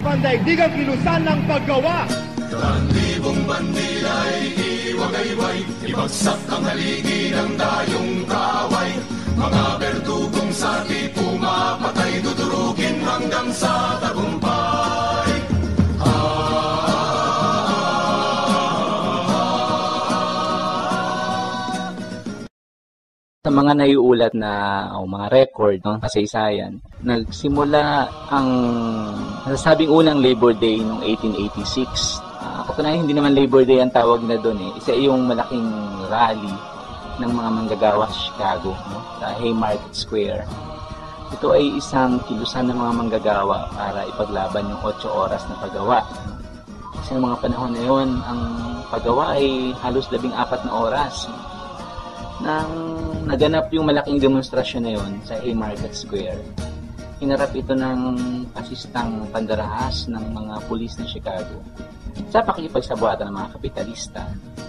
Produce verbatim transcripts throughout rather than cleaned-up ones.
pandaigdigang kilusan ng paggawa. Daan-libong bandila'y iwagayway, ibagsak ang haligi ng dayong kaaway. Mga berdugong sati pumapatay, dudurugin hanggang sa tagumpay. Sa mga naiulat na o mga record ng kasaysayan, nagsimula ang nasasabing unang Labor Day noong eighteen eighty-six. Uh, katunayan, hindi naman Labor Day ang tawag na doon eh. Isa yung malaking rally ng mga manggagawa sa Chicago, no? Sa Haymarket Square. Ito ay isang kilusan ng mga manggagawa para ipaglaban yung otso oras na paggawa. Kasi ng mga panahon na yun, ang paggawa ay halos labing apat na oras. Nang naganap yung malaking demonstrasyon na yun sa Haymarket Square, hinarap ito ng pasistang pandarahas ng mga pulis ng Chicago sa pakikipagsabuatan ng mga kapitalista.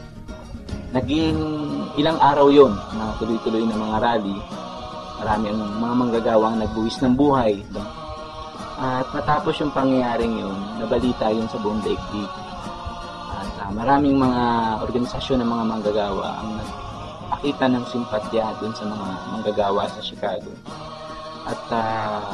Naging ilang araw yon na tuloy-tuloy na mga rally. Marami ang mga manggagawang nagbuwis ng buhay. No? At matapos yung pangyayaring yun, nabalita yun sa buong daigdig. At uh, maraming mga organisasyon ng mga manggagawa ang nagpakita ng simpatya dun sa mga manggagawa sa Chicago. At uh,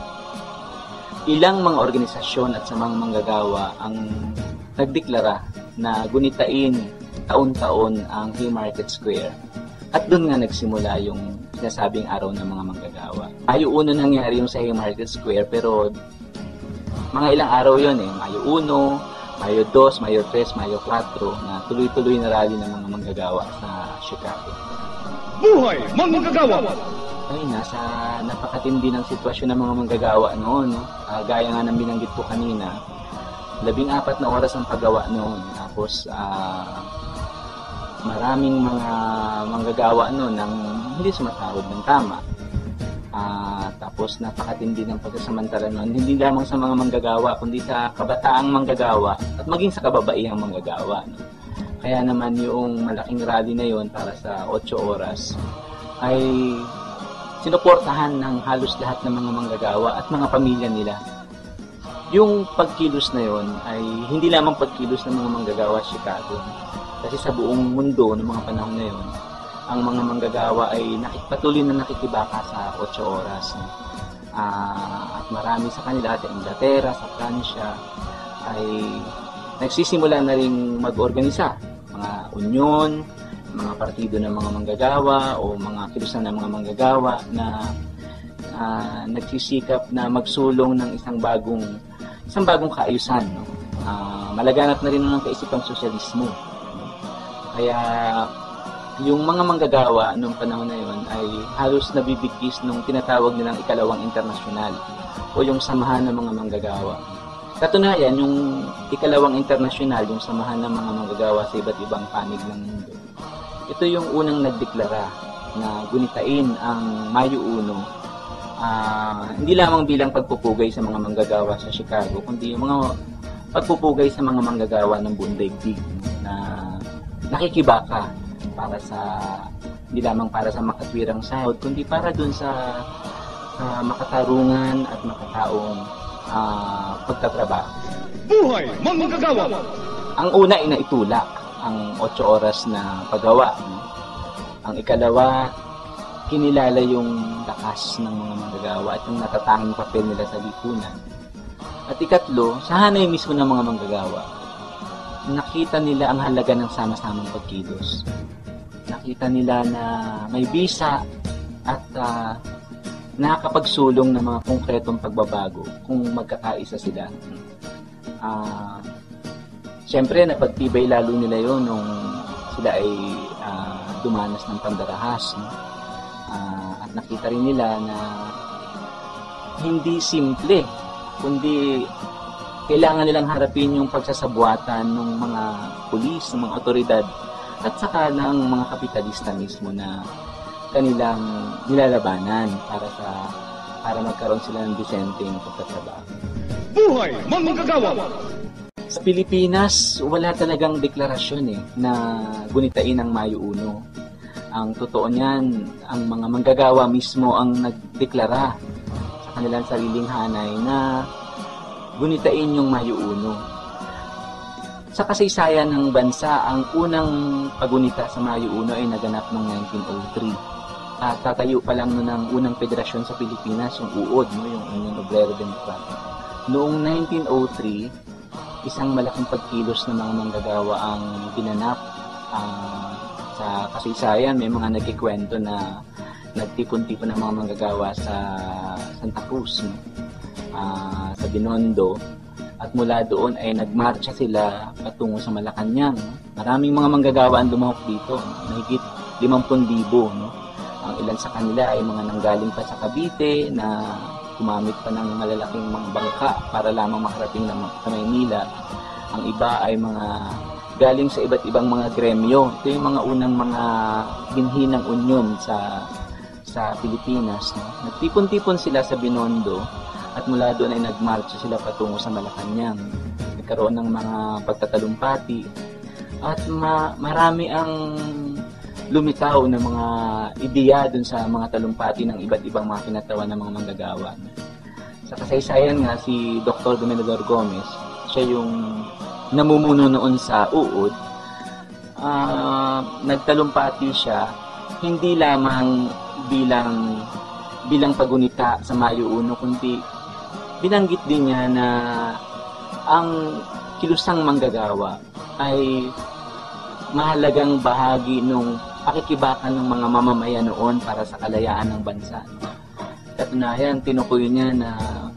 ilang mga organisasyon at sa mga manggagawa ang nagdeklara na gunitain taon-taon ang Haymarket Square. At doon nga nagsimula yung sinasabing araw ng mga manggagawa. Mayo uno nangyari yung sa Haymarket Square, pero mga ilang araw yun eh. Mayo uno, Mayo dos, Mayo tres, Mayo cuatro, na tuloy-tuloy na rally ng mga manggagawa sa Chicago. Buhay manggagawa! Ay, nasa napakatindi ng sitwasyon ng mga manggagawa noon. No? Uh, gaya nga ng binanggit ko kanina, labing apat na oras ang paggawa noon. Tapos, uh, maraming mga manggagawa noon nang hindi sumasahod ng tama. Uh, tapos, napakatindi ng pagkasamantala noon. Hindi lamang sa mga manggagawa, kundi sa kabataang manggagawa at maging sa kababaihang manggagawa. No? Kaya naman yung malaking rally na yon para sa otso oras ay sinuportahan ng halos lahat ng mga manggagawa at mga pamilya nila. Yung pagkilos na yon ay hindi lamang pagkilos ng mga manggagawa sa Chicago. Kasi sa buong mundo ng mga panahon na yon, ang mga manggagawa ay nakipatuloy na nakikibaka sa otso oras. Uh, at marami sa kanila, sa Inglaterra, sa Pransya, ay nagsisimula na rin mag-organisa. Mga union, mga partido ng mga manggagawa o mga kilusan ng mga manggagawa na uh, nagsisikap na magsulong ng isang bagong isang bagong kaayusan, no? Uh, malaganap na rin ng kaisipang sosyalismo. Kaya yung mga manggagawa noong panahon na yon ay halos nabibigkis nung tinatawag nilang ikalawang internasyonal o yung samahan ng mga manggagawa. Katunayan, yung ikalawang internasyonal, yung samahan ng mga manggagawa sa iba't ibang panig ng mundo, ito yung unang nagdeklara na gunitain ang Mayo uno, uh, hindi lamang bilang pagpupugay sa mga manggagawa sa Chicago, kundi yung mga pagpupugay sa mga manggagawa ng buong daigdig na nakikibaka para sa, hindi lamang para sa makatwirang sahod, kundi para dun sa uh, makatarungan at makataong uh, pagtatrabaho. Buhay manggagawa! Ang una ay naitulak ang otso oras na paggawa. Ang ikalawa, kinilala yung lakas ng mga manggagawa at yung natatanging papel nila sa lipunan. At ikatlo, sa hanay mismo ng mga manggagawa, nakita nila ang halaga ng sama-samang pagkilos. Nakita nila na may bisa at uh, nakakapagsulong ng mga konkretong pagbabago kung magkakaisa sila. Uh, Siyempre, napagtibay lalo nila yon nung sila ay uh, dumanas ng pandarahas. No? Uh, at nakita rin nila na hindi simple, kundi kailangan nilang harapin yung pagsasabuatan ng mga pulis, ng mga otoridad, at saka ng mga kapitalista mismo na kanilang nilalabanan para sa para magkaroon sila ng disenteng pagtatrabaho. Buhay manggagawa! Sa Pilipinas, wala talagang deklarasyon eh, na gunitain ang Mayo uno. Ang totoo niyan, ang mga manggagawa mismo ang nagdeklara sa kanilang sariling hanay na gunitain yung Mayo Uno. Sa kasaysayan ng bansa, ang unang pagunita sa Mayo Uno ay naganap noong nineteen oh three. At tatayo pa lang noon ang unang federasyon sa Pilipinas, yung U O D, no? Yung Union Obrero Democratic. Noong nineteen oh three, isang malaking pagkilos ng mga manggagawa ang ginanap. Uh, sa kasaysayan, may mga nagkikwento na nagtipon-tipon ng mga manggagawa sa Santa Cruz, no? uh, sa Binondo. At mula doon ay nagmarcha sila patungo sa Malacanang. Maraming mga manggagawa ang lumahok dito, mahigit limampu't libo, no? Ang ilan sa kanila ay mga nanggaling pa sa Cavite na gumamit pa ng malalaking mga bangka para lamang makarating na sa Maynila. Ang iba ay mga galing sa iba't ibang mga gremyo. Ito yung mga unang mga binhi ng unyon sa sa Pilipinas, no? Nagtipon-tipon sila sa Binondo at mula doon ay nagmarcha sila patungo sa Malacanang. Nagkaroon ng mga pagtatalumpati at ma- marami ang lumitaw ng mga ideya dun sa mga talumpati ng iba't ibang mga kinatawan ng mga manggagawa. Sa kasaysayan nga, si Doctor Dominador Gomez, siya yung namumuno noon sa U O D. Uh, nagtalumpati siya hindi lamang bilang bilang pagunita sa Mayo Uno, kundi binanggit din niya na ang kilusang manggagawa ay mahalagang bahagi ng pakikibakan ng mga mamamayan noon para sa kalayaan ng bansa. Katunayan, tinukoy niya na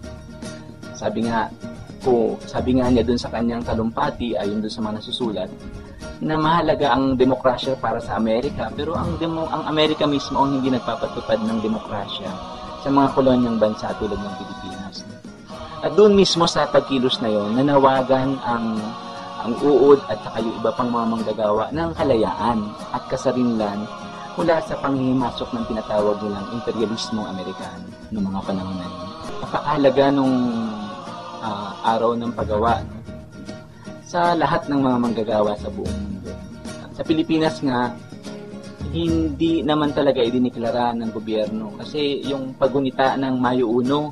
sabi nga po, sabi nga niya dun sa kanyang talumpati, ayon dun sa mga nasusulat, na mahalaga ang demokrasya para sa Amerika, pero ang demo, ang Amerika mismo ang hindi nagpapatupad ng demokrasya sa mga kolonyang bansa tulad ng Pilipinas. At doon mismo sa pagkilos na yon, nanawagan ang ang U O D at saka yung iba pang mga manggagawa ng kalayaan at kasarinlan mula sa panghihimasok ng tinatawag nilang imperialismo Amerikano noong mga panahon na yun. Napakahalaga nung uh, araw ng paggawa, no? Sa lahat ng mga manggagawa sa buong mundo. Sa Pilipinas nga, hindi naman talaga idiniklara ng gobyerno kasi yung pagunita ng Mayo Uno,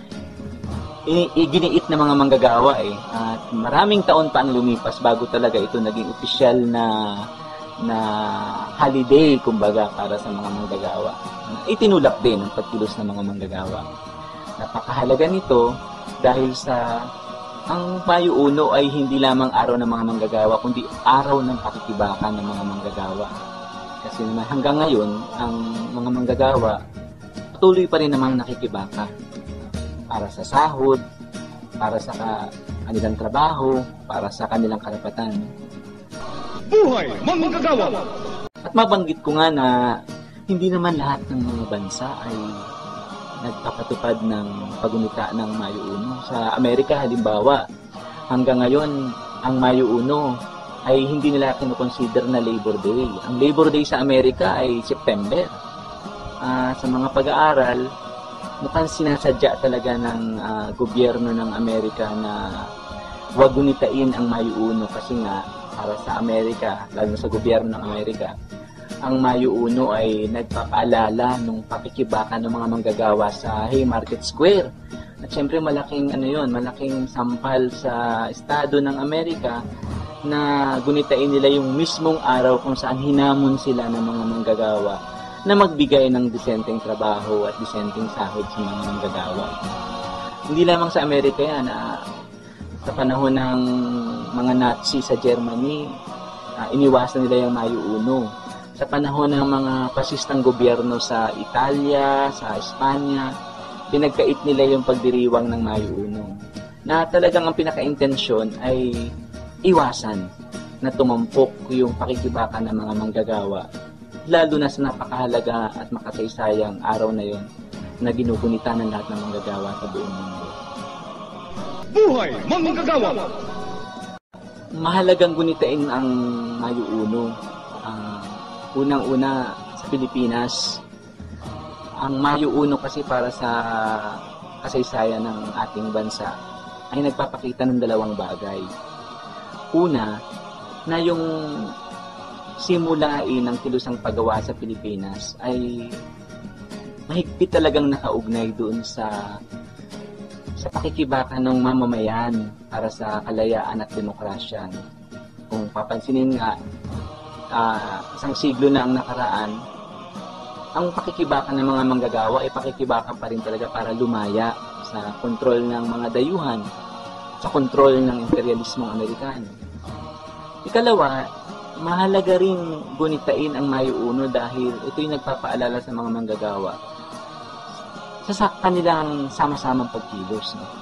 iginiit ng mga manggagawa eh. At maraming taon pa ang lumipas bago talaga ito naging opisyal na na holiday, kumbaga, para sa mga manggagawa. Itinulak din ang pagkilos ng mga manggagawa. Napakahalaga nito dahil sa ang Mayo Uno ay hindi lamang araw ng mga manggagawa, kundi araw ng pakikibakan ng mga manggagawa. Kasi naman hanggang ngayon, ang mga manggagawa patuloy pa rin namang nakikibaka para sa sahod, para sa kanilang trabaho, para sa kanilang karapatan. Buhay manggagawa! At mabanggit ko nga na hindi naman lahat ng mga bansa ay nagpapatupad ng pagunita ng Mayo Uno. Sa Amerika, halimbawa, hanggang ngayon, ang Mayo Uno ay hindi nila kinukonsider na Labor Day. Ang Labor Day sa Amerika ay September. Uh, sa mga pag-aaral, mukhang sinasadya talaga ng uh, gobyerno ng Amerika na huwag gunitain ang Mayo Uno kasi nga para sa Amerika, lalo sa gobyerno ng Amerika, ang Mayo Uno ay nagpapaalala ng pakikibakan ng mga manggagawa sa Haymarket Square. At syempre malaking ano yun, malaking sampal sa estado ng Amerika na gunitain nila yung mismong araw kung saan hinamon sila ng mga manggagawa na magbigay ng disenteng trabaho at disenteng sahod sa mga manggagawa. Hindi lamang sa Amerika yan, ah, sa panahon ng mga Nazi sa Germany, ah, iniwasan nila yung Mayo Uno. Sa panahon ng mga pasistang gobyerno sa Italia, sa Espanya, pinagkait nila yung pagdiriwang ng Mayo Uno. Na talagang ang pinaka-intensyon ay iwasan na tumampok yung pakikibakan ng mga manggagawa, lalo na sa napakahalaga at makasaysayang araw na yon na ginugunita ng lahat ng manggagawa sa buong mundo. Buhay manggagawa! Mahalagang gunitain ang Mayo Uno. Uh, unang-una sa Pilipinas, ang Mayo Uno kasi para sa kasaysayan ng ating bansa ay nagpapakita ng dalawang bagay. Una, na yung simulain ng kilusang paggawa sa Pilipinas ay mahigpit talagang nakaugnay doon sa sa pakikibaka ng mamamayan para sa kalayaan at demokrasya. Kung papansinin nga, uh, isang siglo na ang nakaraan, ang pakikibaka ng mga manggagawa ay pakikibaka pa rin talaga para lumaya sa kontrol ng mga dayuhan, sa kontrol ng imperialismong Amerikano. Ikalawa, mahalaga rin gunitain ang Mayo Uno dahil ito'y nagpapaalala sa mga manggagawa sa kanilang sama-samang pagkilos. No?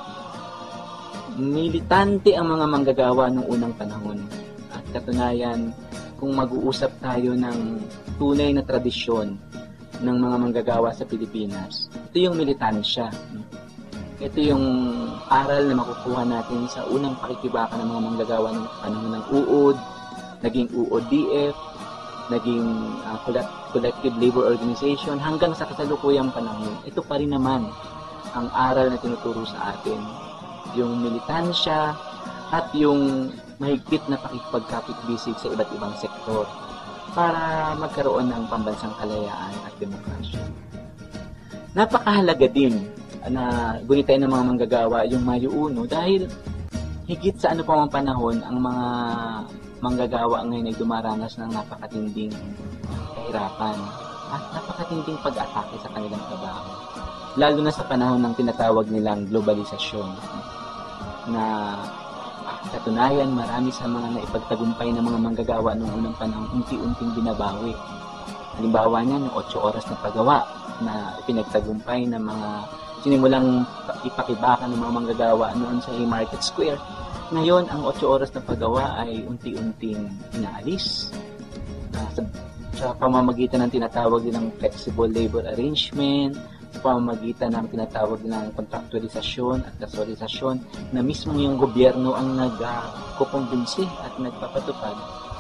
Militante ang mga manggagawa noong unang panahon. At katunayan, kung mag-uusap tayo ng tunay na tradisyon ng mga manggagawa sa Pilipinas, ito yung militansya. No? Ito yung aral na makukuha natin sa unang pakikibaka ng mga manggagawa ng panahon ng U O D, naging U O D F, naging uh, Collective Labor Organization, hanggang sa kasalukuyang panahon. Ito pa rin naman ang aral na tinuturo sa atin. Yung militansya at yung mahigpit na pakikipagkapit-bisig sa iba't ibang sektor para magkaroon ng pambansang kalayaan at demokrasya. Napakahalaga din na gunitain ng mga manggagawa yung Mayo Uno dahil higit sa ano pa mang panahon ang mga manggagawa ngayon ay dumaranas ng napakatinding kahirapan at napakatinding pag-atake sa kanilang trabaho. Lalo na sa panahon ng tinatawag nilang globalisasyon na katunayan marami sa mga naipagtagumpay ng mga manggagawa noong unang panahon unti-unting binabawi. Halimbawa niyan, yung otso oras na paggawa na pinagtagumpay ng mga sinimulang ipakibaka ng mga manggagawa noon sa Haymarket Square. Ngayon, ang otso oras na paggawa ay unti-unting inaalis. Uh, sa, sa pamamagitan ng tinatawag nilang flexible labor arrangement, sa pamamagitan ng tinatawag nilang kontraktualisasyon at kasualisasyon na mismo yung gobyerno ang nagkukumbinsi at nagpapatupad.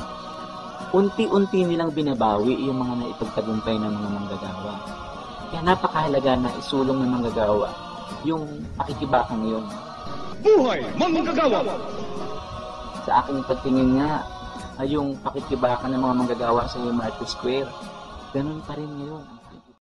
Unti-unti nilang binabawi yung mga naipagtagumpay ng mga manggagawa. Kaya napakahalaga na isulong ng manggagawa yung pakikibaka ngayon. Buhay manggagawa! Sa aking pagtingin nga, ay yung pakikibaka ng mga manggagawa sa Haymarket Square, ganun pa rin ngayon.